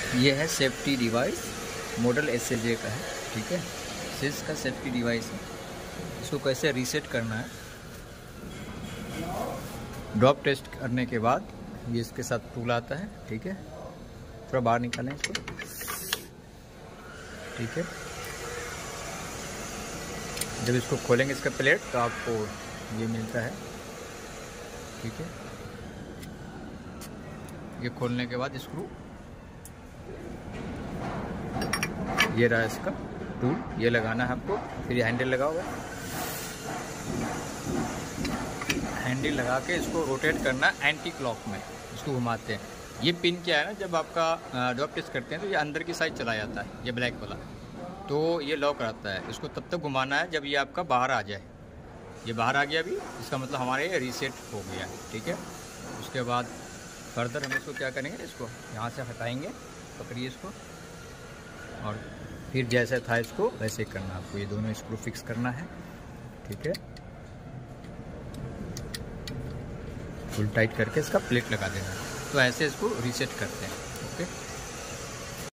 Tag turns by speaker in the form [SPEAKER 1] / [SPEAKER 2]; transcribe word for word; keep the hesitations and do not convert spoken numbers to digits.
[SPEAKER 1] ये है safety device, model S A J का है, ठीक है। सिस का सेफ्टी डिवाइस है। इसको कैसे रीसेट करना है, ड्रॉप टेस्ट करने के बाद ये इसके साथ टूल आता है, ठीक है। थोड़ा बाहर निकालें इसको, ठीक है। जब इसको खोलेंगे इसका प्लेट तो आपको ये मिलता है, ठीक है। ये खोलने के बाद स्क्रू, ये रहा इसका टूल, ये लगाना है आपको। फिर ये हैंडल लगा हुआ है, हैंडल लगा के इसको रोटेट करना एंटी क्लॉक में, इसको घुमाते हैं। ये पिन क्या है ना, जब आपका ड्रॉप टेस्ट करते हैं तो ये अंदर की साइड चला जाता है, ये ब्लैक वाला, तो ये लॉक रहता है। इसको तब तक घुमाना है जब ये आपका बाहर आ जाए। ये बाहर आ गया अभी, इसका मतलब हमारे ये रीसेट हो गया है, ठीक है। उसके बाद फर्दर हम इसको क्या करेंगे, इसको यहाँ से हटाएंगे, पकड़िए इसको, और फिर जैसे था इसको वैसे करना है आपको। ये दोनों स्क्रू फिक्स करना है, ठीक है। फुल टाइट करके इसका प्लेट लगा देना है। तो ऐसे इसको रीसेट करते हैं, ओके।